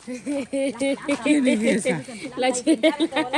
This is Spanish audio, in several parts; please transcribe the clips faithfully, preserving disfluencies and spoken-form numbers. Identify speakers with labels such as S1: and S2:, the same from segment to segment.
S1: ¿Quién es esa?
S2: La Chela.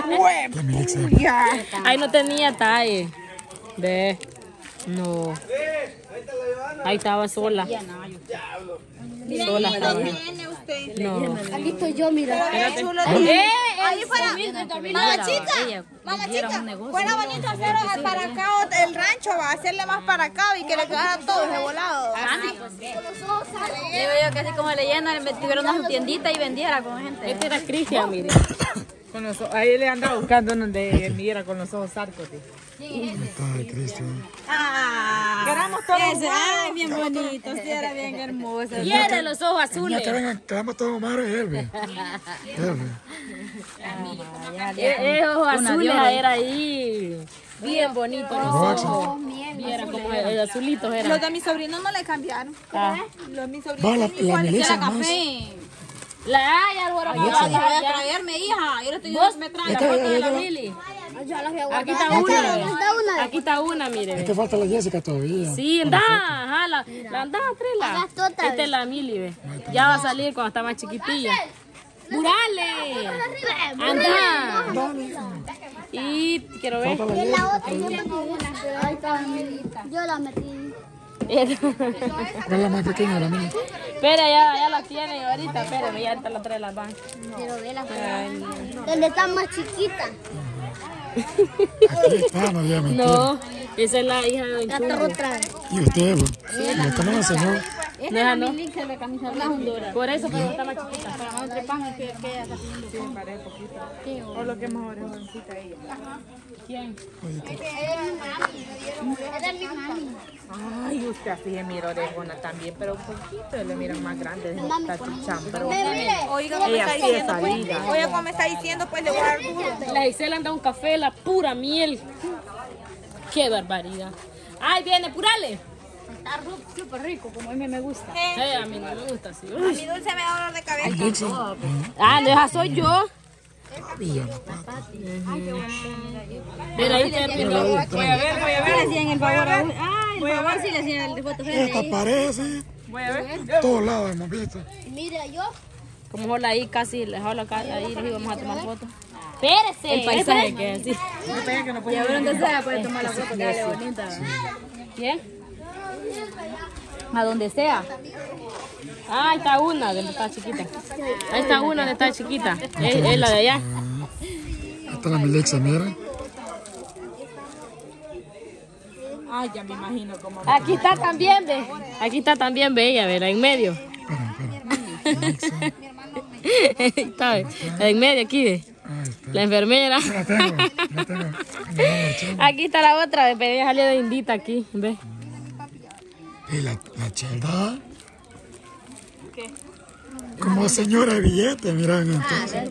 S2: Ahí no tenía talle. Ve. No. Ahí estaba sola. Sola estaba. No.
S3: Aquí estoy yo, mira.
S2: ¡Eh!
S4: Ahí fuera. Mamá chica, mamá chica, fuera bonito hacer para acá el rancho, va a hacerle más para acá y que le quedara todo de volado.
S5: Digo yo que así como leyenda le metieron una tiendita y vendiera con gente.
S2: Este era Cristian, mire.
S1: Con los, ahí le andaba buscando donde mira con los ojos sarcos.
S6: Ay, Cristian.
S4: Ah,
S1: queramos todos.
S4: ese, ay, bien bonito, sí, era bien hermoso.
S2: Tiene los ojos azules.
S6: Ya que vengan, quedamos todos madres, Elbe.
S2: Esos azules era ahí. Bien bonito los ojos. Viera como el azulito era.
S4: Los de mi sobrino no le cambiaron.
S2: Ah.
S4: Los de mi sobrino
S6: Va, la, la Melissa más.
S5: Café.
S2: La ay, ahora
S5: Yo la voy a traerme, hija. Yo le estoy diciendo que me traiga.
S2: La foto de la Mili. Aquí está una. Aquí está una, mire.
S6: Es que falta la Jessica todavía.
S2: Sí, anda, ajá, la, la anda, tréla. Esta es la Mili, ve. Ya va a salir cuando está más chiquitilla. ¡Murale! ¡Anda! Y quiero ver.
S6: Falta la Jessica.
S3: Yo la metí.
S6: ¿Cuál es la más pequeña, la mía?
S2: Espera, ya, ya la tienen ahorita. Espérame, ya te la trae las van.
S3: Quiero verla. ¿Dónde está más chiquita?
S6: Aquí está, no había mentido.
S2: No, esa es la hija de Don
S3: La
S2: Chumbo.
S3: otra.
S6: Y usted, pues. Esta no la enseñó.
S2: No, esa no. Por eso, pero está más chiquita.
S1: Sí, me parece poquito. O lo que mejor es jovencita ella.
S2: ¿Quién?
S3: Esa es mi mami.
S1: Ay, usted así se mira orejona también, pero un poquito le miran más grande de esta chichán, pero
S4: Oiga, como me
S1: ella
S4: está
S1: sí es
S4: diciendo, pues,
S1: salida.
S4: oiga, como me está diciendo, pues le voy a dar duro.
S2: La Gisela anda un café, la pura miel. ¡Qué barbaridad! ¡Ay, viene, purale!
S5: Está súper rico, como a mí me gusta.
S2: Eh, a mí no me gusta así.
S4: A mi dulce me da dolor de cabeza.
S2: Ah, no, esa soy yo.
S6: Villana, pata.
S2: Mira, ahí terminó.
S1: Voy a ver, voy a
S5: Le
S1: ver.
S5: hacían el favor a uno. Ay, el favor sí le hacían el foto
S6: Esta parece.
S1: Voy a ver.
S6: Todos lados hemos visto.
S3: Mira, yo.
S2: Como hola ahí casi, hola acá, ahí nos íbamos a tomar fotos. Espérese. El paisaje que es así.
S5: Y a ver dónde sea, puede tomar la foto, que dale bonita.
S2: ¿Quién?
S5: A donde sea.
S2: Ah, ahí está una, donde está chiquita. Ahí está una, donde está chiquita. Es, es la de allá.
S6: Esta es la Melissa, mira.
S1: Ay, ya me imagino cómo.
S2: Aquí está también, ve. Aquí está también, ve ella, ve, la en medio.
S6: Espera, espera.
S2: Ahí está, ve. La en medio, aquí, ve.
S6: Ahí está.
S2: La enfermera.
S6: La tengo, la tengo. No,
S2: Aquí está la otra, ve, pero ella salió de indita aquí, ve.
S6: y la, la chelda. ¿Qué? Como señora de billete, miran entonces.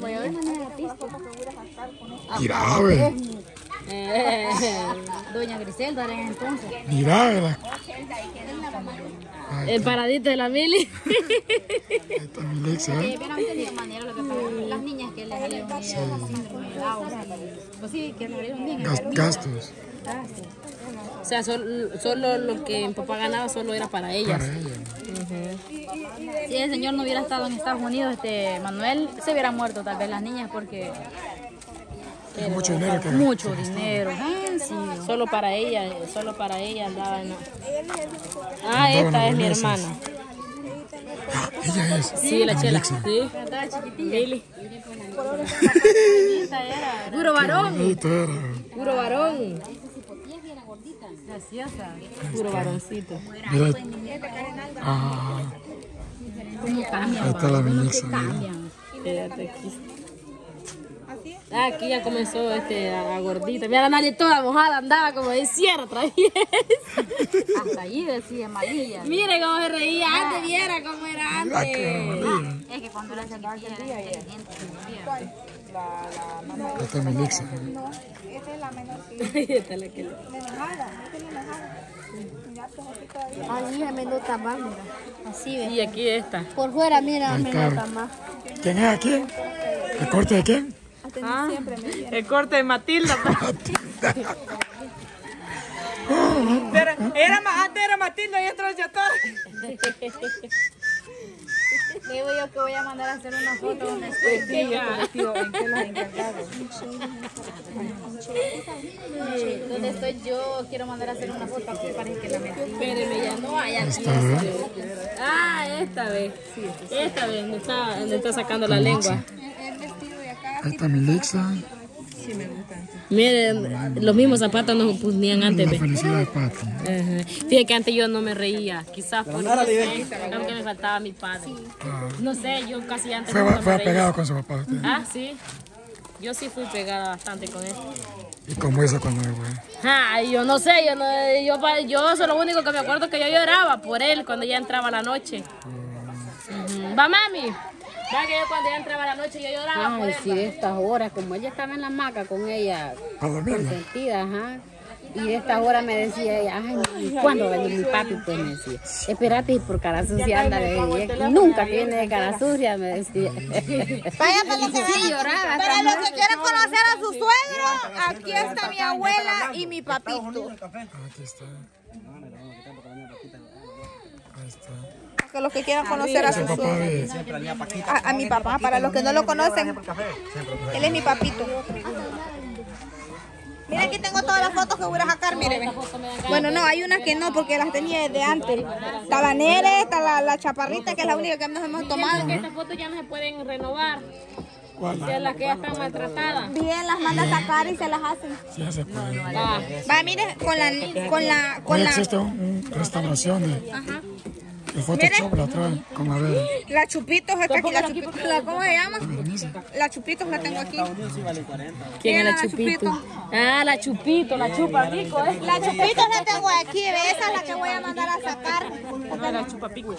S6: Mira, ve.
S2: Eh,
S5: Doña Griselda era en entonces.
S6: Mira, ve. la-
S2: el paradito de la Mili.
S6: Ahí está Melissa,
S5: Eh,
S6: ¿eh?
S5: pero han tenido manera lo que pasa con las niñas que les salieron bien, síndrome de Down, y- pues sí, que les salieron bien.
S6: Gas- gastos
S2: O sea, solo, solo lo que mi papá ganaba solo era para ellas.
S6: para ella.
S5: Si el señor no hubiera estado en Estados Unidos, este Manuel se hubiera muerto tal vez las niñas porque
S6: Es mucho dinero que
S5: mucho dinero. Ah, sí.
S2: Solo para ella, solo para ella andaba en... Ah, esta es mi hermana.
S6: Ah, ella es.
S2: Sí, la chela.
S6: Melissa.
S2: Sí,
S5: Estaba chiquitilla.
S2: Mili.
S5: Puro varón.
S6: Esto era.
S2: Puro varón.
S5: Graciosa.
S2: Puro varoncito.
S6: Mira. Ah, ahí está la Melissa, mira.
S2: Quédate aquí. Ah, aquí ya comenzó este, a, a gordita. Mira la nariz toda mojada, andaba como de sierra traviesa.
S5: Hasta allí decía amarilla.
S2: Mire cómo se reía antes, viera cómo era
S6: Ah,
S2: antes.
S6: qué maravilla.
S5: Es que cuando era chiquitilla era inteligente.
S6: Ahí está Melissa.
S2: Esta es la que le-
S3: Ahí se me nota más, mira. Así ve.
S2: Y aquí está.
S3: Por fuera, mira,
S6: Ahí
S3: me
S6: está.
S3: nota más.
S6: ¿Quién es aquí? ¿El corte de quién?
S1: Ah, el corte de Matilda. Pero era, ma- antes era Matilda y otro ya todo.
S5: digo yo que voy a mandar a hacer una foto donde estoy.
S1: Vestido, ¿en qué los han encargado?
S5: Donde estoy yo, quiero mandar a hacer una foto. Aquí parece que la metí.
S2: Espéreme, ya no hay aquí.
S6: Esta vez.
S2: Ah, esta vez. Esta vez, me está, me está sacando la lengua.
S6: Ahí está mi Lixa.
S2: Miren, los mismos zapatos nos ponían antes.
S6: La
S2: ¿Ve?
S6: felicidad de Pati.
S2: Ajá. Fíjate que antes yo no me reía, quizás por eso, aunque me faltaba mi padre. No sé, yo casi antes
S6: Fue,
S2: nunca me
S6: fue
S2: reía.
S6: apegado con su papá usted.
S2: Ah, sí. Yo sí fui pegada bastante con él.
S6: Y como eso cuando era güey.
S2: Ah, yo no sé, yo no, yo, pa- yo eso lo único que me acuerdo que yo lloraba por él cuando ya entraba la noche. Ujú. Va, mami. Va que yo cuando ya entraba la noche yo lloraba por
S7: Ay,
S2: él.
S7: sí, de estas horas, como ella estaba en la hamaca con ella,
S6: Para dormirla.
S7: consentida, ajá. Y de estas horas me decía ella, ay, ¿y cuándo va a venir mi papi? Pues me decía, espérate, y por cara sucia anda, le dije, nunca tiene de cara sucia, me decía.
S4: Vaya, para los que,
S7: Sí, lloraba.
S4: para los que quieren conocer a su suegro, aquí está mi abuela y mi papito.
S6: Aquí está. Ahí está.
S4: Para los que quieran conocer a
S6: Ese
S4: su
S6: papá
S4: suegro.
S6: de...
S4: A, a mi papá, para los que no lo conocen, él es mi papito. Mira, aquí tengo todas las fotos que voy a sacar, mire. Ve. Bueno, no, hay unas que no, porque las tenía desde antes. Está la Nere, está la, la chaparrita, que es la única que nos hemos tomado.
S2: Que estas fotos ya no se pueden renovar,
S6: ¿Cuál?
S2: de las que ya están maltratadas.
S4: Bien, las manda a sacar y se las hacen.
S6: Sí, ya se puede.
S2: Ah,
S4: Va, mire, con la, con la, con
S6: Hoy
S4: la,
S6: existe un, un restauración de,
S4: ajá.
S6: de Photoshop, la traen con la verde.
S4: La chupitos está aquí, la chupitos, la, ¿cómo se llama?
S6: Buenísimo.
S4: La chupitos la tengo aquí.
S2: ¿quién es
S4: Mira
S2: la
S4: la
S2: Chupito?
S4: Chupito.
S2: Ah, la Chupito, la chupa pico, ¿eh?
S4: La chupitos la tengo aquí, ve, esa es la que voy a mandar a sacar.
S2: Ah, la chupa pico.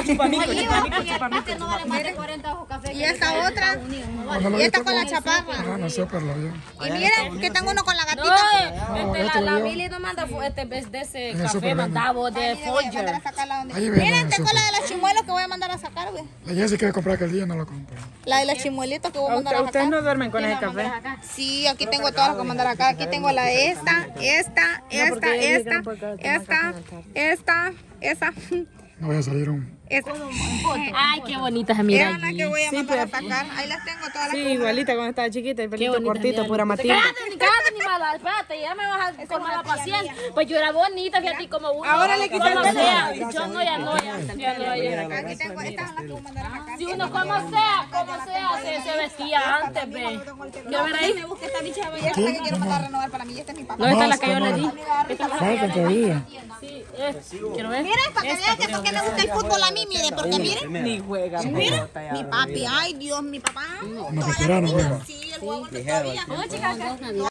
S4: Y esta otra,
S6: Cuando lo
S4: y esta
S6: viste
S4: con la
S6: como-
S4: chaparra.
S6: Ah, no sé, pero lo vio.
S4: Y miren que tengo uno con la
S2: No,
S4: gatita.
S2: este,
S6: ya te
S2: la,
S6: lo
S2: la
S6: dio.
S2: Billy no manda fo- este vez de ese
S6: En el
S2: café,
S6: super
S2: mandaba de
S4: Ahí le voy a mandar a
S2: Folger.
S4: sacarla donde.
S6: Ahí ven, en
S4: Miren,
S6: el
S4: tengo
S6: super.
S4: la de los chimuelos que voy a mandar a sacar, güey.
S6: La Jessie quiere comprar aquel día, no lo compró.
S4: La de los chimuelitos que voy a mandar a
S1: Ustedes
S4: sacar.
S1: no duermen con ese café.
S4: Sí, aquí tengo todas las que voy a mandar acá. Aquí tengo la de esta, esta, esta,
S1: porque
S4: esta,
S1: no puede tomar
S4: esta,
S1: café
S4: esta, esa.
S6: No vaya a salir un...
S4: Esta.
S2: Ay, qué bonita se mira
S4: Esa es la
S2: allí.
S4: que voy a mandar a sacar. Ahí las tengo todas las
S1: Sí,
S4: que voy a
S1: igualita cuando estaba chiquita, el pelito
S2: bonita,
S1: cortito,
S2: mira.
S1: pura matilda.
S2: Cállate, ni cállate, ni mala, espérate, ya me vas a con mala paciencia. Pues yo era bonita, fíjate, como uno.
S1: Ahora le quité
S2: como
S1: el pelo.
S2: sea. Yo no, ya no, ya, ya no, ya.
S4: Aquí tengo, estas son las que voy a mandar a sacar.
S2: Si uno como sea, como sea, se, se vestía antes, ve. ¿Quiero ver ahí?
S4: Y esta es la que quiero mandar a renovar para mí. Y esta es mi papá.
S2: No, esta es la
S6: Basta,
S2: que yo le
S6: no.
S2: di. Esta es la que yo
S6: Falta
S2: le di.
S6: todavía.
S2: Sí, es. Quiero ver.
S4: Miren, para que vean que por qué me gusta el fútbol a mí, mire, porque miren.
S1: Ni juega.
S4: Miren, mi papi, ay Dios, mi papá.
S6: Como veterano, juega.
S4: Sí, el juego todavía.
S2: No, chicas, acá.